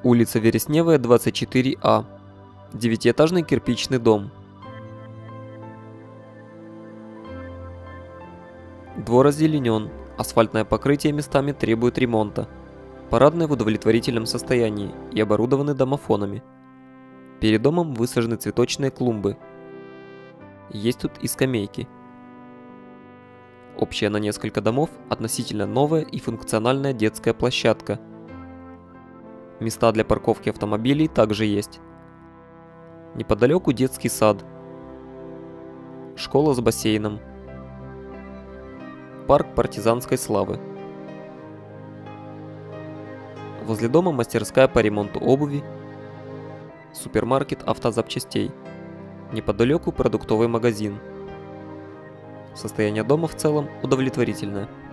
Улица Вересневая, 24А. Девятиэтажный кирпичный дом. Двор озеленен, асфальтное покрытие местами требует ремонта. Парадные в удовлетворительном состоянии и оборудованы домофонами. Перед домом высажены цветочные клумбы. Есть тут и скамейки. Общая на несколько домов относительно новая и функциональная детская площадка. Места для парковки автомобилей также есть. Неподалеку детский сад. Школа с бассейном. Парк партизанской славы. Возле дома мастерская по ремонту обуви. Супермаркет автозапчастей. Неподалеку продуктовый магазин. Состояние дома в целом удовлетворительное.